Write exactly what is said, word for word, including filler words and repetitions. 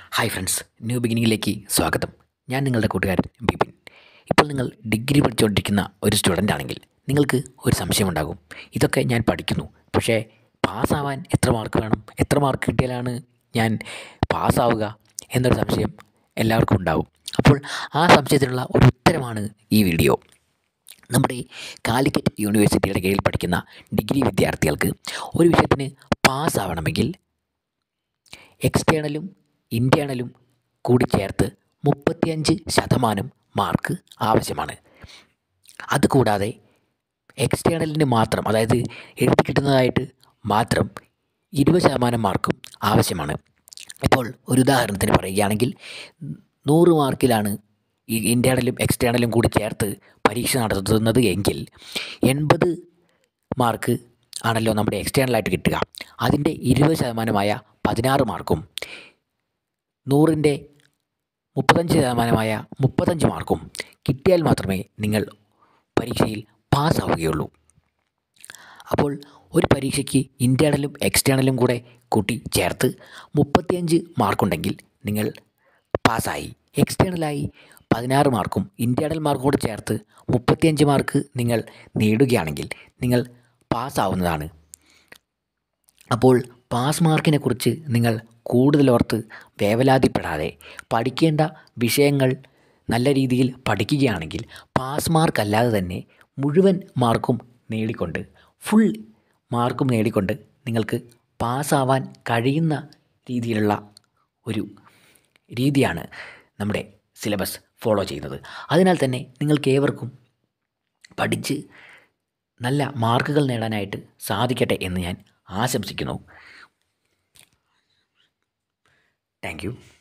Hi friends, new ബിഗിനിങ്ങിലേക്ക് സ്വാഗതം. ഞാൻ നിങ്ങളുടെ കൂട്ടുകാരൻ ബിപിൻ. ഇപ്പോൾ നിങ്ങൾ ഡിഗ്രി പഠിച്ചുകൊണ്ടിരിക്കുന്ന ഒരു സ്റ്റുഡൻ്റ് ആണെങ്കിൽ നിങ്ങൾക്ക് ഒരു സംശയമുണ്ടാകും. ഇതൊക്കെ ഞാൻ പഠിക്കുന്നു, പക്ഷേ പാസ്സാവാൻ എത്ര മാർക്ക് വേണം, എത്ര മാർക്ക് കിട്ടിയാലാണ് ഞാൻ പാസ്സാവുക എന്നൊരു സംശയം എല്ലാവർക്കും ഉണ്ടാകും. അപ്പോൾ ആ സംശയത്തിനുള്ള ഒരു ഉത്തരമാണ് ഈ വീഡിയോ. നമ്മുടെ കാലിക്കറ്റ് യൂണിവേഴ്സിറ്റിയുടെ കീഴിൽ പഠിക്കുന്ന ഡിഗ്രി വിദ്യാർത്ഥികൾക്ക് ഒരു വിഷയത്തിന് പാസ്സാവണമെങ്കിൽ എക്സ്റ്റേണലും ഇൻറ്റേണലും കൂടി ചേർത്ത് മുപ്പത്തിയഞ്ച് ശതമാനം മാർക്ക് ആവശ്യമാണ്. അതുകൂടാതെ എക്സ്റ്റേണലിന് മാത്രം, അതായത് എഴുതി കിട്ടുന്നതായിട്ട് മാത്രം ഇരുപത് ശതമാനം മാർക്കും ആവശ്യമാണ്. ഇപ്പോൾ ഒരു ഉദാഹരണത്തിന് പറയുകയാണെങ്കിൽ, നൂറ് മാർക്കിലാണ് ഈ ഇൻറ്റേണലും എക്സ്റ്റേണലും കൂടി ചേർത്ത് പരീക്ഷ നടത്തുന്നത് എങ്കിൽ എൺപത് മാർക്ക് ആണല്ലോ നമ്മുടെ എക്സ്റ്റേണലായിട്ട് കിട്ടുക. അതിൻ്റെ ഇരുപത് ശതമാനമായ പതിനാറ് മാർക്കും നൂറിൻ്റെ മുപ്പത്തഞ്ച് ശതമാനമായ മുപ്പത്തഞ്ച് മാർക്കും കിട്ടിയാൽ മാത്രമേ നിങ്ങൾ പരീക്ഷയിൽ പാസ്സാവുകയുള്ളൂ. അപ്പോൾ ഒരു പരീക്ഷയ്ക്ക് ഇൻറ്റേണലും എക്സ്റ്റേണലും കൂടെ കൂട്ടി ചേർത്ത് മുപ്പത്തിയഞ്ച് മാർക്കുണ്ടെങ്കിൽ നിങ്ങൾ പാസ്സായി. എക്സ്റ്റേണലായി പതിനാറ് മാർക്കും ഇൻറ്റേണൽ മാർക്കും കൂടെ ചേർത്ത് മുപ്പത്തിയഞ്ച് മാർക്ക് നിങ്ങൾ നേടുകയാണെങ്കിൽ നിങ്ങൾ പാസ്സാവുന്നതാണ്. അപ്പോൾ പാസ് മാർക്കിനെ കുറിച്ച് നിങ്ങൾ കൂടുതലോർത്ത് വേവലാതിപ്പെടാതെ പഠിക്കേണ്ട വിഷയങ്ങൾ നല്ല രീതിയിൽ പഠിക്കുകയാണെങ്കിൽ പാസ് മാർക്ക് അല്ലാതെ തന്നെ മുഴുവൻ മാർക്കും നേടിക്കൊണ്ട്, ഫുൾ മാർക്കും നേടിക്കൊണ്ട് നിങ്ങൾക്ക് പാസ്സാവാൻ കഴിയുന്ന രീതിയിലുള്ള ഒരു രീതിയാണ് നമ്മുടെ സിലബസ് ഫോളോ ചെയ്യുന്നത്. അതിനാൽ തന്നെ നിങ്ങൾക്ക് ഏവർക്കും പഠിച്ച് നല്ല മാർക്കുകൾ നേടാനായിട്ട് സാധിക്കട്ടെ എന്ന് ഞാൻ ആശംസിക്കുന്നു. Thank U.